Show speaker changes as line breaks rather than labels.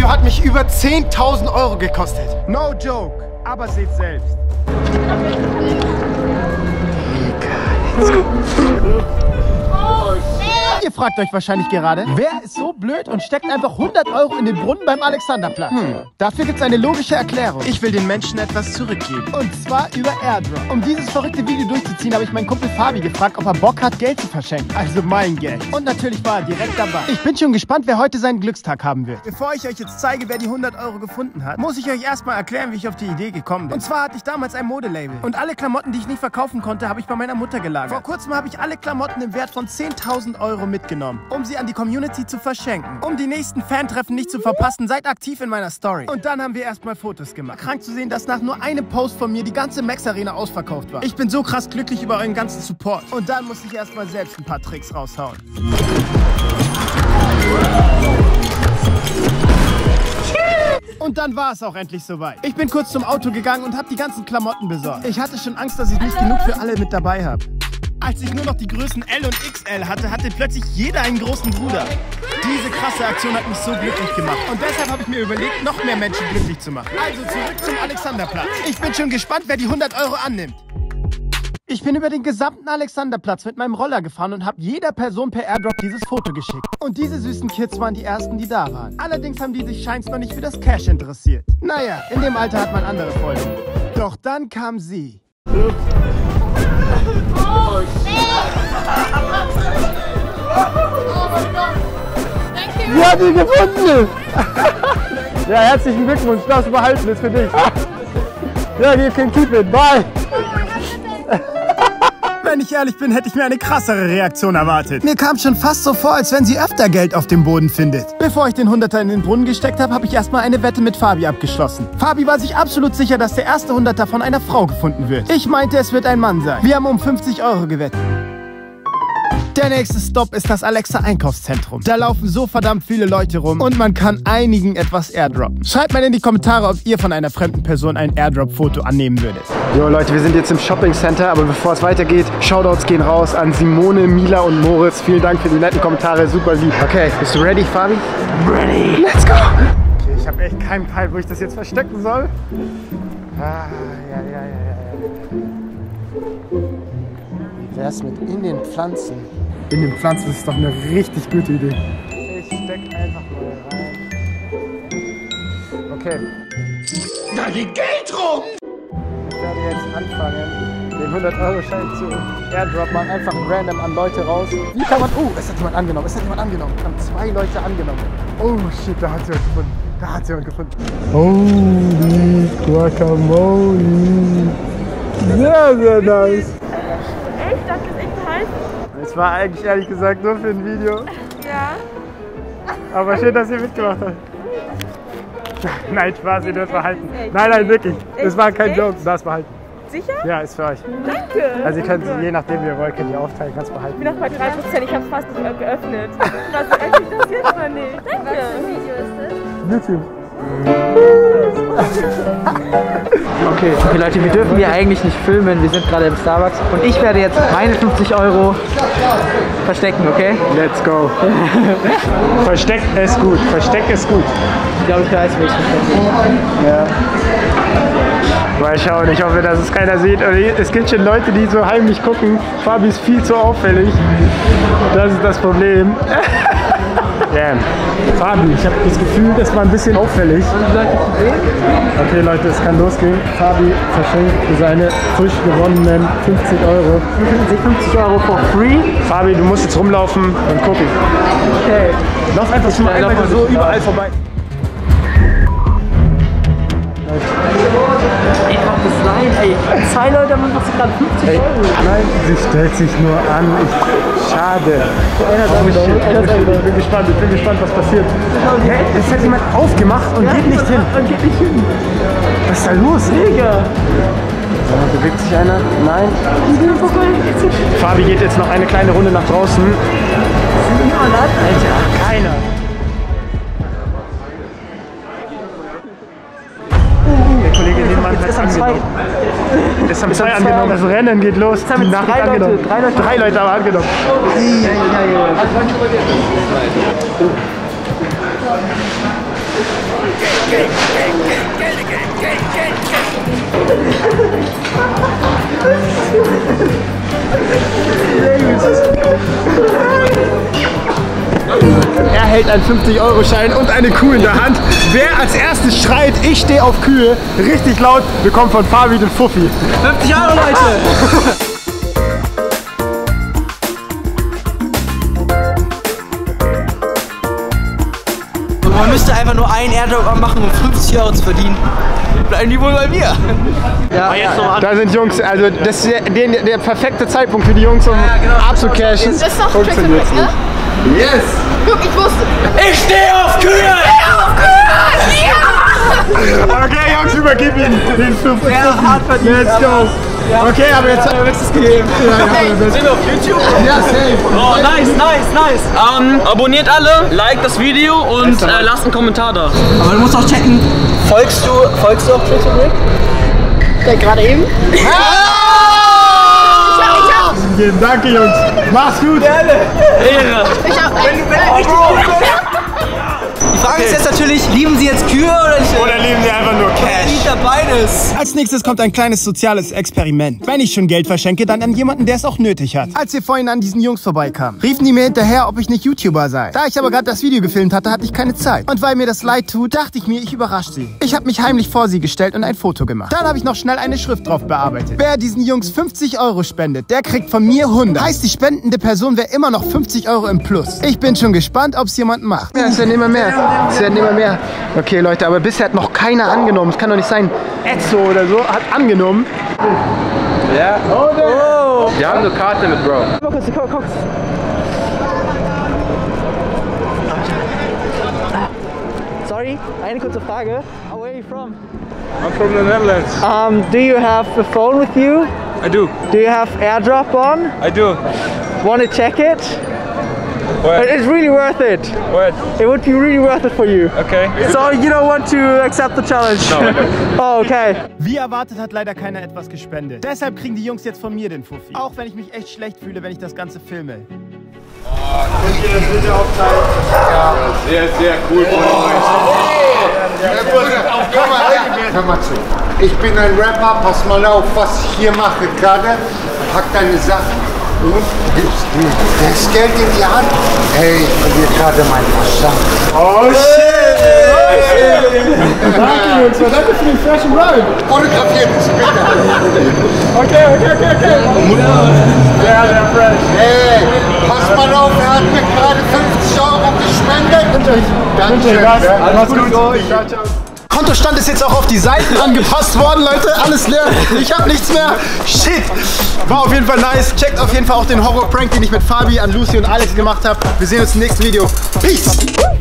Video hat mich über 10.000 € gekostet.
No joke, aber seht selbst. Ihr fragt euch wahrscheinlich gerade, wer ist so blöd und steckt einfach 100 € in den Brunnen beim Alexanderplatz? Dafür gibt es eine logische Erklärung.
Ich will den Menschen etwas zurückgeben.
Und zwar über Airdrop. Um dieses verrückte Video durchzuziehen, habe ich meinen Kumpel Fabi gefragt, ob er Bock hat, Geld zu verschenken. Also mein Geld. Und natürlich war er direkt dabei. Ich bin schon gespannt, wer heute seinen Glückstag haben wird. Bevor ich euch jetzt zeige, wer die 100 € gefunden hat, muss ich euch erstmal erklären, wie ich auf die Idee gekommen bin. Und zwar hatte ich damals ein Modelabel. Und alle Klamotten, die ich nicht verkaufen konnte, habe ich bei meiner Mutter gelagert. Vor kurzem habe ich alle Klamotten im Wert von 10.000 € mitgenommen, um sie an die Community zu verschenken. Um die nächsten Fantreffen nicht zu verpassen, seid aktiv in meiner Story. Und dann haben wir erstmal Fotos gemacht. Krank zu sehen, dass nach nur einem Post von mir die ganze Max Arena ausverkauft war. Ich bin so krass glücklich über euren ganzen Support. Und dann musste ich erstmal selbst ein paar Tricks raushauen. Und dann war es auch endlich soweit. Ich bin kurz zum Auto gegangen und habe die ganzen Klamotten besorgt. Ich hatte schon Angst, dass ich nicht genug für alle mit dabei habe. Als ich nur noch die Größen L und XL hatte, hatte plötzlich jeder einen großen Bruder. Diese krasse Aktion hat mich so glücklich gemacht. Und deshalb habe ich mir überlegt, noch mehr Menschen glücklich zu machen. Also zurück zum Alexanderplatz. Ich bin schon gespannt, wer die 100 € annimmt. Ich bin über den gesamten Alexanderplatz mit meinem Roller gefahren und habe jeder Person per Airdrop dieses Foto geschickt. Und diese süßen Kids waren die ersten, die da waren. Allerdings haben die sich scheinbar noch nicht für das Cash interessiert. Naja, in dem Alter hat man andere Freunde. Doch dann kam sie.
Sie hat ihn gefunden! Ja, herzlichen Glückwunsch, das behalten ist für dich. Ja, you can keep it, bye!
Wenn ich ehrlich bin, hätte ich mir eine krassere Reaktion erwartet. Mir kam schon fast so vor, als wenn sie öfter Geld auf dem Boden findet. Bevor ich den 100er in den Brunnen gesteckt habe, habe ich erstmal eine Wette mit Fabi abgeschlossen. Fabi war sich absolut sicher, dass der erste 100er von einer Frau gefunden wird. Ich meinte, es wird ein Mann sein. Wir haben um 50 € gewettet. Der nächste Stop ist das Alexa-Einkaufszentrum. Da laufen so verdammt viele Leute rum und man kann einigen etwas airdroppen. Schreibt mal in die Kommentare, ob ihr von einer fremden Person ein Airdrop-Foto annehmen würdet.
Jo Leute, wir sind jetzt im Shopping Center, aber bevor es weitergeht, Shoutouts gehen raus an Simone, Mila und Moritz. Vielen Dank für die netten Kommentare, super lieb. Okay, bist du ready, Fabi? Ready! Let's go! Okay, ich habe echt keinen Peil, wo ich das jetzt verstecken soll. Ja. Wie wär's mit in den Pflanzen? In den Pflanzen ist doch eine richtig gute Idee. Ich steck einfach mal rein. Okay. Da liegt Geld rum! Ich werde jetzt anfangen, den 100-Euro-Schein zu airdroppen, einfach random an Leute raus. Wie kann man... Oh, es hat jemand angenommen, es haben 2 Leute angenommen. Oh shit, da hat jemand gefunden. Holy Guacamole. Sehr, sehr nice.
Echt? Das ist echt heiß?
Es war eigentlich ehrlich gesagt nur für ein Video.
Ja.
Aber schön, dass ihr mitgemacht habt. Nein, Spaß, ihr dürft behalten. Nein, wirklich. Das war kein Joke, das behalten.
Sicher?
Ja, ist für euch.
Danke.
Also ihr könnt sie, je nachdem wie ihr wollt, könnt ihr aufteilen, kannst behalten.
Ich bin noch bei 3%, ich habe fast nicht geöffnet. Was öffnet das jetzt mal nicht? Danke. Was für ein Video ist das?
YouTube.
Okay, Leute, wir dürfen hier eigentlich nicht filmen, wir sind gerade im Starbucks und ich werde jetzt meine 50 € verstecken, okay?
Let's go. Versteckt ist gut, versteckt ist gut.
Ich glaube, ich weiß, wo ich verstecke.
Ja. Mal schauen, ich hoffe, dass es keiner sieht. Es gibt schon Leute, die so heimlich gucken. Fabi ist viel zu auffällig. Das ist das Problem. Yeah. Fabi, ich habe das Gefühl, das war ein bisschen auffällig. Okay Leute, es kann losgehen. Fabi verschenkt seine frisch gewonnenen 50 €.
50 € for free?
Fabi, du musst jetzt rumlaufen und gucken.
Okay.
Lauf einfach schon mal einmal so überall vorbei.
Ey, mach das rein, ey. 2 Leute haben uns gerade 50 €.
Nein, sie stellt sich nur an. Schade. Ich bin gespannt, was passiert. Hey, es hat jemand aufgemacht und geht nicht hin. Was ist da los?
Digga.
So, bewegt sich einer? Nein. Fabi geht jetzt noch eine kleine Runde nach draußen. Alter, keiner. Der Kollege Nebenmann hat angenommen. Es haben 2 angenommen. Das Rennen geht los.
Jetzt haben jetzt
3 Leute haben angenommen. Er hält einen 50-Euro-Schein und eine Kuh in der Hand. Wer als erstes schreit, ich stehe auf Kühe, richtig laut, bekommt von Fabi den Fuffi.
50 Euro, Leute! Man müsste einfach nur einen Airdrop machen, um 50 Euro zu verdienen. Bleiben die wohl bei mir. Ja,
da sind Jungs, also das ist der perfekte Zeitpunkt für die Jungs, um abzucashen.
Das ist doch ein Trick, ne?
Yes!
Guck, ich wusste.
Ich stehe auf Kühe!
Ja!
Okay, Jungs, übergib ihm den 50.
Ja, hart verdient.
Let's go! Okay, aber jetzt haben wir es gegeben.
Sind wir auf YouTube?
Ja, safe.
Oh, nice. Abonniert alle, liked das Video und lasst einen Kommentar da.
Aber du musst auch checken, folgst du auch Twitter, Rick?
Der gerade eben.
Danke, Jungs. Mach's gut.
Ehre.
Ich hab
Die Frage ist jetzt natürlich, lieben Sie jetzt Kühe oder nicht?
Oder lieben Sie einfach nur Cash?
Liebt er beides?
Als nächstes kommt ein kleines soziales Experiment. Wenn ich schon Geld verschenke, dann an jemanden, der es auch nötig hat. Als wir vorhin an diesen Jungs vorbeikamen, riefen die mir hinterher, ob ich nicht YouTuber sei. Da ich aber gerade das Video gefilmt hatte, hatte ich keine Zeit. Und weil mir das leid tut, dachte ich mir, ich überrasche sie. Ich habe mich heimlich vor sie gestellt und ein Foto gemacht. Dann habe ich noch schnell eine Schrift drauf bearbeitet. Wer diesen Jungs 50 Euro spendet, der kriegt von mir 100. Heißt, die spendende Person wäre immer noch 50 Euro im Plus. Ich bin schon gespannt, ob es jemand macht.
Ja, es werden immer mehr. Es werden immer mehr. Okay, Leute, aber bisher hat noch keiner angenommen. Es kann doch nicht sein. Etzo oder so hat angenommen.
Ja.
Oh.
Wir haben eine Karte mit, Bro.
Guck. Sorry, eine kurze Frage. Where are you from?
I'm from the Netherlands.
Do you have a phone with you?
I do.
Do you have AirDrop on?
I do.
Want to check it?
Where?
It's really worth it.
Where?
It would be really worth it for you.
Okay.
So you don't want to accept the challenge?
No, I don't.
Oh, okay.
Wie erwartet hat leider keiner etwas gespendet. Deshalb kriegen die Jungs jetzt von mir den Fuffi. Auch wenn ich mich echt schlecht fühle, wenn ich das Ganze filme.
Ja, sehr, sehr cool von
Hör mal zu. Ich bin ein Rapper, pass mal auf, was ich hier mache gerade. Pack deine Sachen und gibst mir das Geld in die Hand. Hey, ich verliere gerade meinen Verstand.
Oh shit! Danke, Jungs. Danke für den freshen Rhyme.
Fotografiert es bitte.
Okay. Sehr fresh.
Hey, pass mal auf, er hat mir gerade 50 Euro gespendet. Dankeschön.
Alles gut. Ciao, ciao.
Kontostand ist jetzt auch auf die Seiten angepasst worden, Leute. Alles leer. Ich hab nichts mehr. Shit. War auf jeden Fall nice. Checkt auf jeden Fall auch den Horror-Prank, den ich mit Fabi, an Lucy und Alex gemacht habe. Wir sehen uns im nächsten Video. Peace.